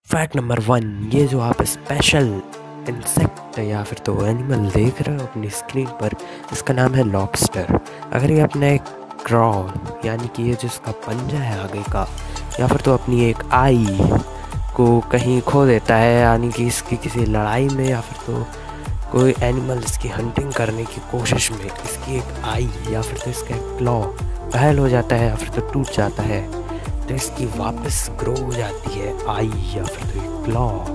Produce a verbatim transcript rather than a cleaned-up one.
Fact number one, ये जो आप स्पेशल इंसेक्ट या फिर तो एनिमल देख रहे हो अपनी स्क्रीन पर, इसका नाम है लॉबस्टर। अगर ये अपना एक क्रॉ यानी कि ये जिसका पंजा है आगे का, या फिर तो अपनी एक आई को कहीं खो देता है, यानी कि इसकी किसी लड़ाई में या फिर तो कोई एनिमल इसकी हंटिंग करने की कोशिश में इसकी एक आई या फिर तो इसका एक क्लॉ घायल हो जाता है या फिर तो टूट जाता है, तो इसकी वापस ग्रो हो जाती है आई या फिर तो एक क्लॉ।